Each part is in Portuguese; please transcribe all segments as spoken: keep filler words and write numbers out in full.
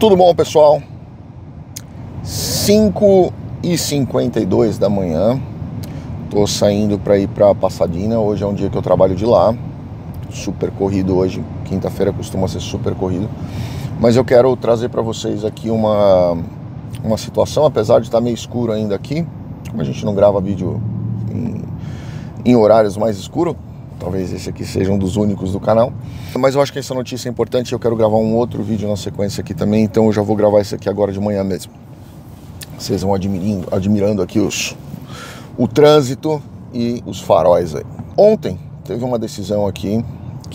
Tudo bom, pessoal? cinco e cinquenta e dois da manhã. Tô saindo para ir para Pasadena. Hoje é um dia que eu trabalho de lá. Super corrido hoje. Quinta-feira costuma ser super corrido. Mas eu quero trazer para vocês aqui uma, uma situação, apesar de estar meio escuro ainda aqui. Como a gente não grava vídeo em, em horários mais escuros, talvez esse aqui seja um dos únicos do canal. Mas eu acho que essa notícia é importante e eu quero gravar um outro vídeo na sequência aqui também. Então eu já vou gravar esse aqui agora de manhã mesmo. Vocês vão admirando, admirando aqui os, o trânsito e os faróis aí. Ontem teve uma decisão aqui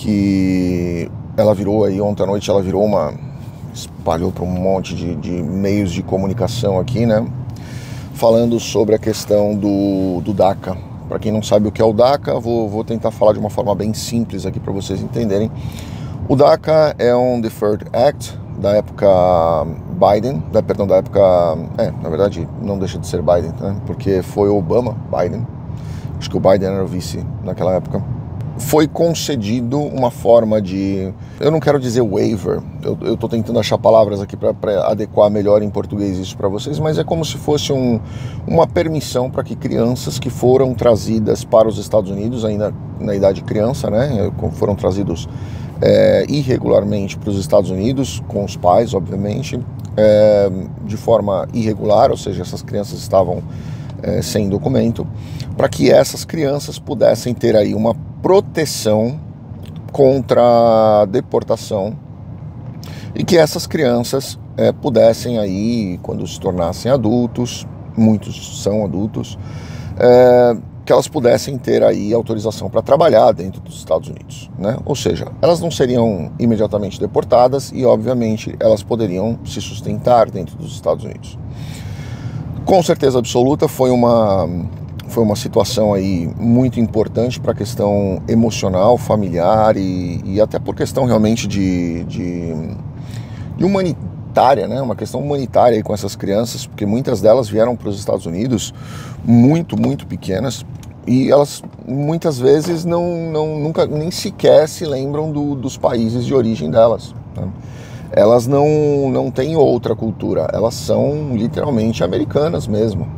que ela virou aí, ontem à noite ela virou uma... espalhou para um monte de, de meios de comunicação aqui, né? Falando sobre a questão do, do DACA. Para quem não sabe o que é o DACA, vou, vou tentar falar de uma forma bem simples aqui para vocês entenderem. O DACA é um Deferred Act da época Biden, da, perdão, da época... É, na verdade, não deixa de ser Biden, né? Porque foi Obama, Biden. Acho que o Biden era o vice naquela época. Foi concedido uma forma de... Eu não quero dizer waiver, eu, eu tô tentando achar palavras aqui para adequar melhor em português isso para vocês, mas é como se fosse um, uma permissão para que crianças que foram trazidas para os Estados Unidos, ainda na idade criança, né, foram trazidos é, irregularmente para os Estados Unidos, com os pais, obviamente, é, de forma irregular, ou seja, essas crianças estavam é, sem documento, para que essas crianças pudessem ter aí uma proteção contra a deportação e que essas crianças é, pudessem aí, quando se tornassem adultos, muitos são adultos, é, que elas pudessem ter aí autorização para trabalhar dentro dos Estados Unidos, né? Ou seja, elas não seriam imediatamente deportadas e, obviamente, elas poderiam se sustentar dentro dos Estados Unidos. Com certeza absoluta, foi uma... Foi uma situação aí muito importante para a questão emocional, familiar e, e até por questão realmente de, de, de humanitária, né? Uma questão humanitária aí com essas crianças, porque muitas delas vieram para os Estados Unidos muito, muito pequenas e elas muitas vezes não, não, nunca nem sequer se lembram do, dos países de origem delas, né? Elas não, não têm outra cultura, elas são literalmente americanas mesmo.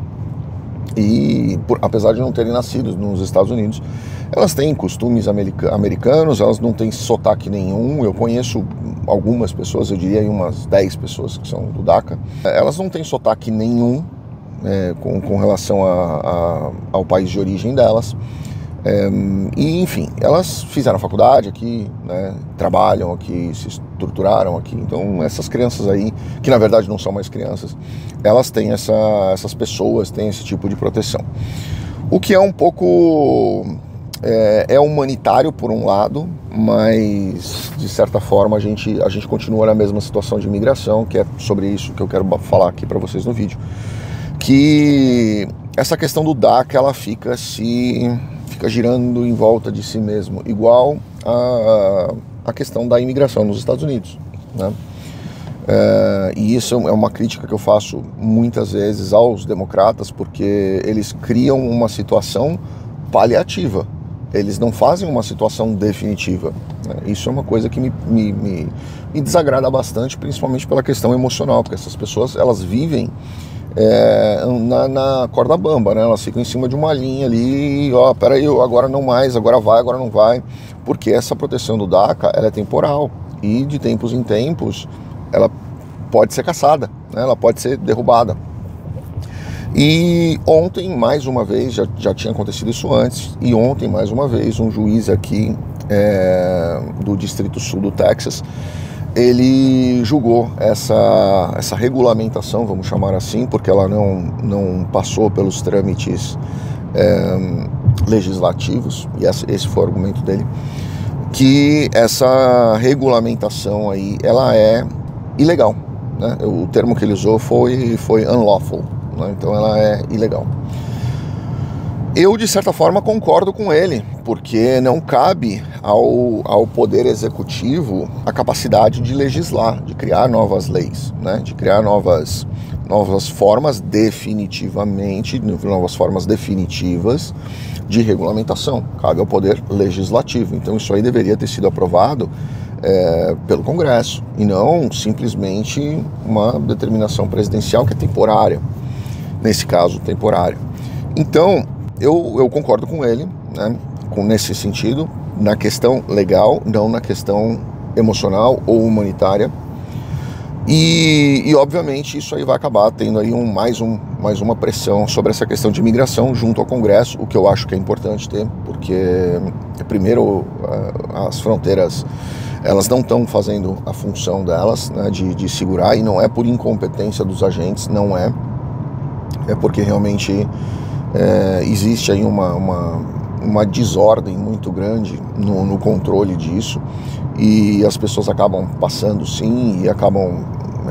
E por, apesar de não terem nascido nos Estados Unidos, elas têm costumes america, americanos, elas não têm sotaque nenhum. Eu conheço algumas pessoas, eu diria umas dez pessoas que são do DACA. Elas não têm sotaque nenhum é, com, com relação a, a, ao país de origem delas. É, e enfim, elas fizeram faculdade aqui, né, trabalham aqui, se estruturaram aqui. Então essas crianças aí, que na verdade não são mais crianças, elas têm essa, essas pessoas têm esse tipo de proteção. O que é um pouco é, é humanitário por um lado, mas de certa forma a gente, a gente continua na mesma situação de imigração, que é sobre isso que eu quero falar aqui para vocês no vídeo. Que essa questão do DACA, ela fica se... fica girando em volta de si mesmo, igual a, a questão da imigração nos Estados Unidos, né? É, e isso é uma crítica que eu faço muitas vezes aos democratas, porque eles criam uma situação paliativa, eles não fazem uma situação definitiva, né? Isso é uma coisa que me, me, me, me desagrada bastante, principalmente pela questão emocional, porque essas pessoas, elas vivem É, na, na corda bamba, né? Elas ficam em cima de uma linha ali, ó, peraí, agora não mais, agora vai, agora não vai, porque essa proteção do DACA, ela é temporal e de tempos em tempos ela pode ser caçada, né? Ela pode ser derrubada. E ontem, mais uma vez, já, já tinha acontecido isso antes, e ontem, mais uma vez, um juiz aqui é, do Distrito Sul do Texas, ele julgou essa, essa regulamentação, vamos chamar assim, porque ela não, não passou pelos trâmites é, legislativos, e esse foi o argumento dele, que essa regulamentação aí, ela é ilegal, né? O termo que ele usou foi, foi unlawful, né? Então ela é ilegal. Eu, de certa forma, concordo com ele, porque não cabe ao, ao Poder Executivo a capacidade de legislar, de criar novas leis, né? De criar novas, novas formas definitivamente, novas formas definitivas de regulamentação. Cabe ao Poder Legislativo. Então isso aí deveria ter sido aprovado é, pelo Congresso, e não simplesmente uma determinação presidencial que é temporária, nesse caso temporária. Então eu, eu concordo com ele, né, com, nesse sentido, na questão legal, não na questão emocional ou humanitária. E, e obviamente isso aí vai acabar tendo aí um, mais, um, mais uma pressão sobre essa questão de imigração junto ao Congresso, o que eu acho que é importante ter, porque primeiro as fronteiras, elas não estão fazendo a função delas, né, de, de segurar, e não é por incompetência dos agentes, não é, é porque realmente é, existe aí uma, uma, uma desordem muito grande no, no controle disso, e as pessoas acabam passando sim e acabam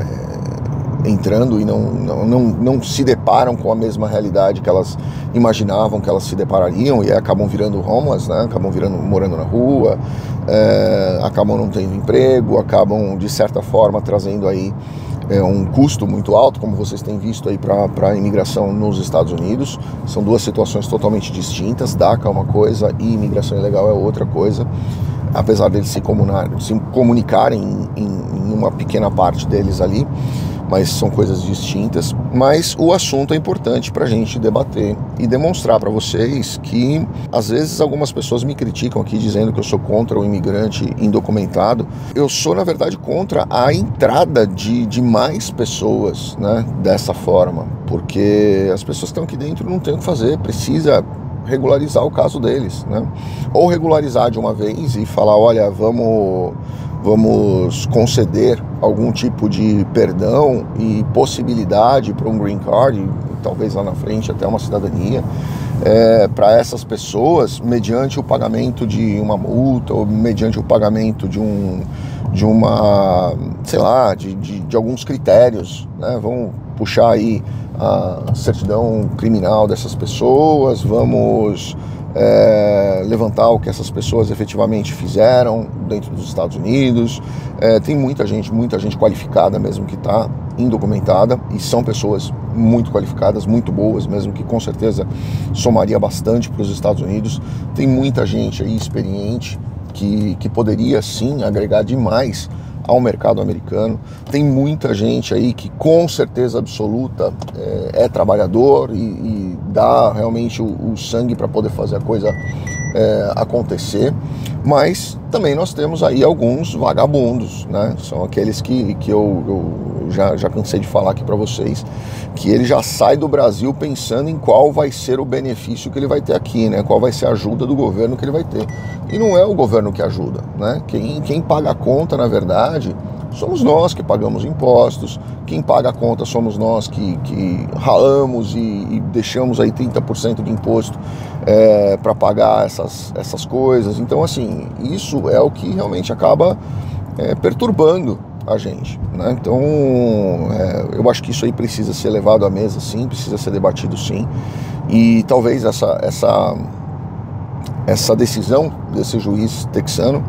é, entrando e não, não, não, não se deparam com a mesma realidade que elas imaginavam que elas se deparariam, e acabam virando homeless, né? Acabam virando, morando na rua, é, acabam não tendo emprego, acabam de certa forma trazendo aí é, um custo muito alto, como vocês têm visto aí para a imigração nos Estados Unidos. São duas situações totalmente distintas. DACA é uma coisa e imigração ilegal é outra coisa, apesar deles se, se comunicarem em, em uma pequena parte deles ali, mas são coisas distintas. Mas o assunto é importante para a gente debater e demonstrar para vocês que, às vezes, algumas pessoas me criticam aqui dizendo que eu sou contra o imigrante indocumentado. Eu sou, na verdade, contra a entrada de, de mais pessoas, né, dessa forma, porque as pessoas que estão aqui dentro não têm o que fazer, precisa regularizar o caso deles, né? Ou regularizar de uma vez e falar, olha, vamos, vamos conceder algum tipo de perdão e possibilidade para um green card, e talvez lá na frente até uma cidadania, é, para essas pessoas, mediante o pagamento de uma multa ou mediante o pagamento de um, de uma, sei lá, de, de, de alguns critérios, né? Vamos puxar aí a certidão criminal dessas pessoas, vamos é, levantar o que essas pessoas efetivamente fizeram dentro dos Estados Unidos. É, tem muita gente, muita gente qualificada mesmo que está indocumentada, e são pessoas muito qualificadas, muito boas mesmo, que com certeza somaria bastante para os Estados Unidos. Tem muita gente aí experiente que, que poderia sim agregar demais ao mercado americano. Tem muita gente aí que com certeza absoluta é, é trabalhador e, e dá realmente o, o sangue para poder fazer a coisa é, acontecer, mas também nós temos aí alguns vagabundos, né? São aqueles que, que eu, eu já, já cansei de falar aqui para vocês, que ele já sai do Brasil pensando em qual vai ser o benefício que ele vai ter aqui, né? Qual vai ser a ajuda do governo que ele vai ter. E não é o governo que ajuda, né? Quem, quem paga a conta, na verdade, somos nós que pagamos impostos. Quem paga a conta somos nós que, que ralamos e, e deixamos aí trinta por cento de imposto é, para pagar essas, essas coisas. Então, assim, isso é o que realmente acaba é, perturbando a gente, né? Então, é, eu acho que isso aí precisa ser levado à mesa, sim, precisa ser debatido, sim. E talvez essa, essa, essa decisão desse juiz texano,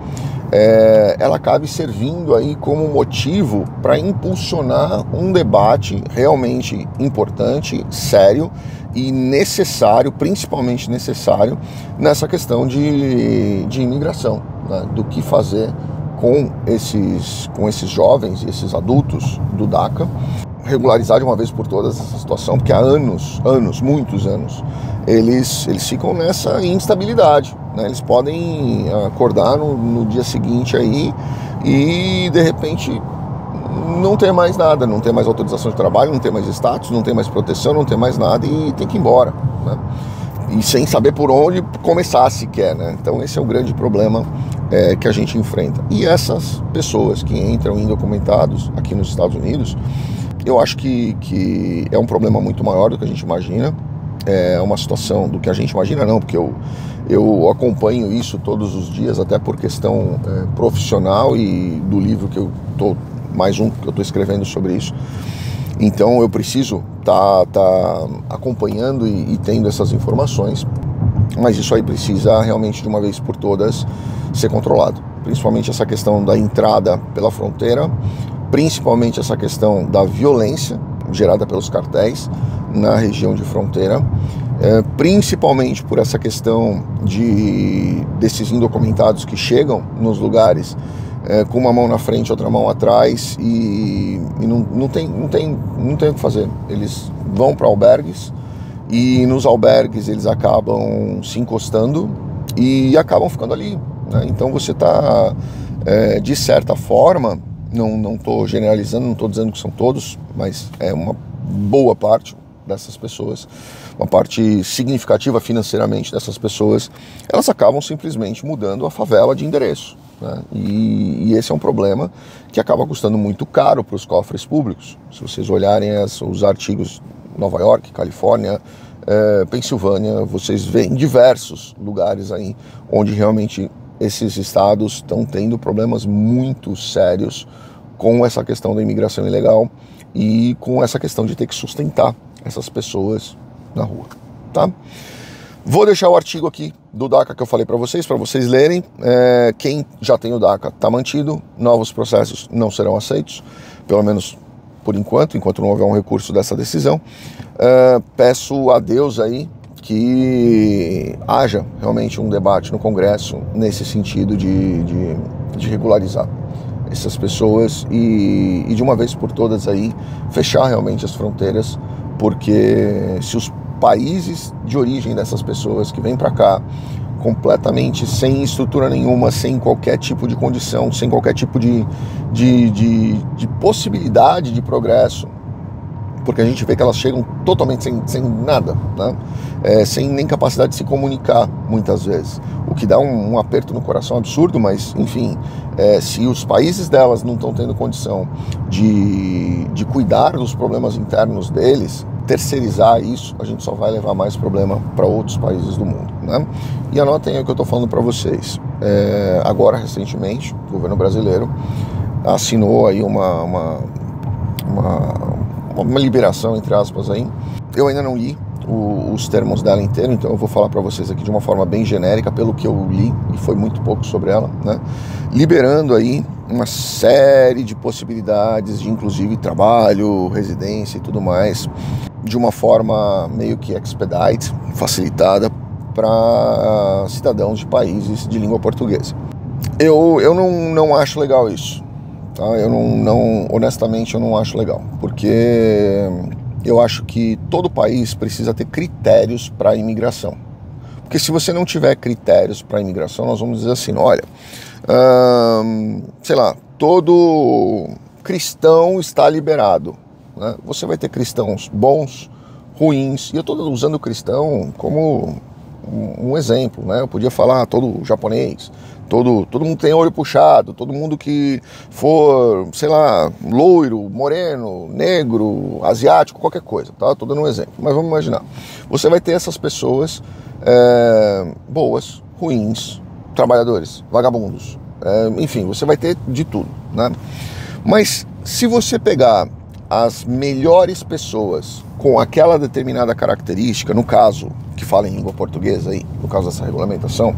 É, ela acabe servindo aí como motivo para impulsionar um debate realmente importante, sério e necessário, principalmente necessário, nessa questão de, de imigração, né? Do que fazer com esses, com esses jovens e esses adultos do DACA, regularizar de uma vez por todas essa situação, porque há anos, anos, muitos anos, eles, eles ficam nessa instabilidade, né? Eles podem acordar no, no dia seguinte aí e de repente não ter mais nada, não ter mais autorização de trabalho, não ter mais status, não ter mais proteção, não ter mais nada e tem que ir embora, né? E sem saber por onde começar sequer, né? Então esse é o grande problema é, que a gente enfrenta. E essas pessoas que entram indocumentados aqui nos Estados Unidos, eu acho que, que é um problema muito maior do que a gente imagina. É uma situação do que a gente imagina, não, porque eu, eu acompanho isso todos os dias, até por questão é, profissional e do livro que eu tô, mais um que eu estou escrevendo sobre isso. Então eu preciso estar tá, tá acompanhando e, e tendo essas informações, mas isso aí precisa realmente de uma vez por todas ser controlado, principalmente essa questão da entrada pela fronteira, principalmente essa questão da violência gerada pelos cartéis na região de fronteira, é, principalmente por essa questão de, desses indocumentados que chegam nos lugares é, com uma mão na frente, outra mão atrás, e, e não, não, tem, não, tem, não tem o que fazer. Eles vão para albergues, e nos albergues eles acabam se encostando e acabam ficando ali, né? Então você está, é, de certa forma, não estou generalizando, não estou dizendo que são todos, mas é uma boa parte dessas pessoas, uma parte significativa financeiramente dessas pessoas, elas acabam simplesmente mudando a favela de endereço, né? E, e esse é um problema que acaba custando muito caro para os cofres públicos. Se vocês olharem as, os artigos Nova York, Califórnia, é, Pensilvânia, vocês veem diversos lugares aí onde realmente esses estados estão tendo problemas muito sérios com essa questão da imigração ilegal e com essa questão de ter que sustentar essas pessoas na rua, tá? Vou deixar o artigo aqui do DACA que eu falei para vocês, para vocês lerem. É, quem já tem o DACA está mantido, novos processos não serão aceitos, pelo menos por enquanto, enquanto não houver um recurso dessa decisão. É, peço a Deus aí que haja realmente um debate no Congresso nesse sentido de, de, de regularizar essas pessoas e, e de uma vez por todas aí fechar realmente as fronteiras, porque se os países de origem dessas pessoas que vêm para cá completamente sem estrutura nenhuma, sem qualquer tipo de condição, sem qualquer tipo de, de, de, de possibilidade de progresso, porque a gente vê que elas chegam totalmente sem, sem nada, né? É, sem nem capacidade de se comunicar muitas vezes, o que dá um, um aperto no coração absurdo, mas enfim, é, se os países delas não estão tendo condição de, de cuidar dos problemas internos deles, terceirizar isso, a gente só vai levar mais problema para outros países do mundo, né? E anotem aí o que eu estou falando para vocês. É, agora, recentemente, o governo brasileiro assinou aí uma, uma, uma, uma liberação, entre aspas, aí. Eu ainda não li o, os termos dela inteiro, então eu vou falar para vocês aqui de uma forma bem genérica, pelo que eu li, e foi muito pouco sobre ela, né? Liberando aí uma série de possibilidades de, inclusive, trabalho, residência e tudo mais, de uma forma meio que expedite, facilitada para cidadãos de países de língua portuguesa. Eu, eu não, não acho legal isso, tá? Eu não, não, honestamente, eu não acho legal, porque eu acho que todo país precisa ter critérios para a imigração. Porque se você não tiver critérios para a imigração, nós vamos dizer assim, olha, hum, sei lá, todo cristão está liberado, né? Você vai ter cristãos bons, ruins, e eu estou usando o cristão como um, um exemplo, né? Eu podia falar todo japonês, todo, todo mundo tem olho puxado, todo mundo que for, sei lá, loiro, moreno, negro, asiático, qualquer coisa, tá? Estou dando um exemplo, mas vamos imaginar. Você vai ter essas pessoas é, boas, ruins, trabalhadores, vagabundos, é, enfim, você vai ter de tudo, né? Mas se você pegar as melhores pessoas com aquela determinada característica, no caso, que fala em língua portuguesa aí, no caso dessa regulamentação,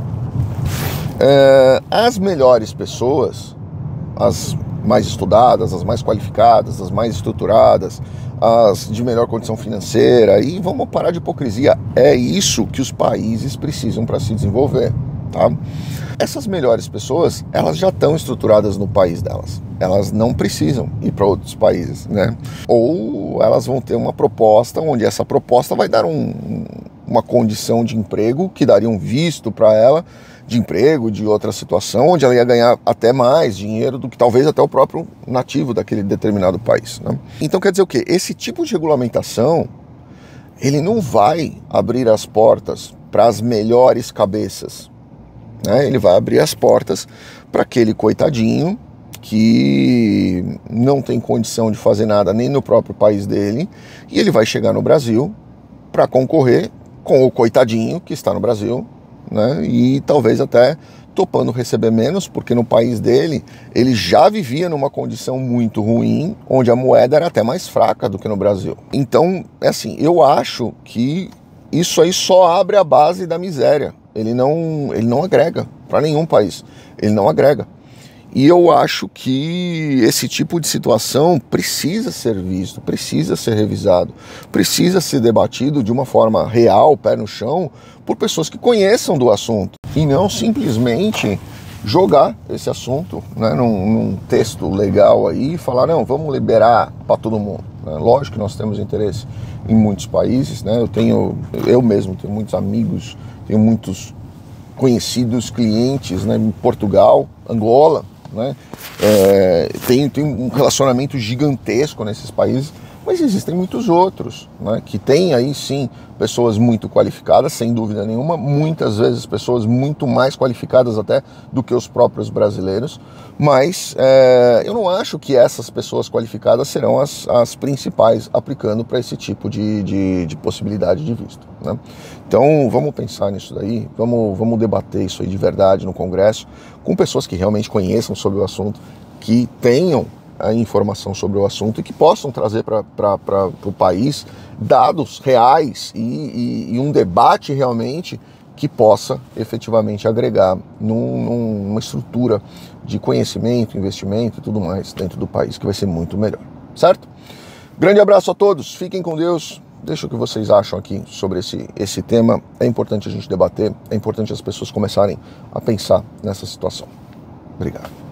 é, as melhores pessoas, as mais estudadas, as mais qualificadas, as mais estruturadas, as de melhor condição financeira, e vamos parar de hipocrisia, é isso que os países precisam para se desenvolver, tá? Essas melhores pessoas, elas já estão estruturadas no país delas. Elas não precisam ir para outros países, né? Ou elas vão ter uma proposta, onde essa proposta vai dar um, uma condição de emprego que daria um visto para ela, de emprego, de outra situação, onde ela ia ganhar até mais dinheiro do que talvez até o próprio nativo daquele determinado país, né? Então quer dizer o quê? Esse tipo de regulamentação, ele não vai abrir as portas para as melhores cabeças, né? Ele vai abrir as portas para aquele coitadinho que não tem condição de fazer nada nem no próprio país dele, e ele vai chegar no Brasil para concorrer com o coitadinho que está no Brasil, né? E talvez até topando receber menos, porque no país dele ele já vivia numa condição muito ruim, onde a moeda era até mais fraca do que no Brasil. Então, é assim, eu acho que isso aí só abre a base da miséria. Ele não, ele não agrega para nenhum país, ele não agrega. E eu acho que esse tipo de situação precisa ser visto, precisa ser revisado, precisa ser debatido de uma forma real, pé no chão, por pessoas que conheçam do assunto. E não simplesmente jogar esse assunto, né, num, num texto legal aí e falar, não, vamos liberar para todo mundo. Né? Lógico que nós temos interesse em muitos países, né? Eu tenho, eu mesmo tenho muitos amigos, tenho muitos conhecidos, clientes, né, em Portugal, Angola, né? É, tem, tem um relacionamento gigantesco nesses países, mas existem muitos outros, né, que têm aí sim pessoas muito qualificadas, sem dúvida nenhuma, muitas vezes pessoas muito mais qualificadas até do que os próprios brasileiros, mas é, eu não acho que essas pessoas qualificadas serão as, as principais aplicando para esse tipo de, de, de possibilidade de visto. Né? Então vamos pensar nisso daí, vamos, vamos debater isso aí de verdade no Congresso, com pessoas que realmente conheçam sobre o assunto, que tenham a informação sobre o assunto e que possam trazer para o país dados reais e, e, e um debate realmente que possa efetivamente agregar num, numa estrutura de conhecimento, investimento e tudo mais dentro do país, que vai ser muito melhor, certo? Grande abraço a todos, fiquem com Deus, deixa o que vocês acham aqui sobre esse, esse tema, é importante a gente debater, é importante as pessoas começarem a pensar nessa situação. Obrigado.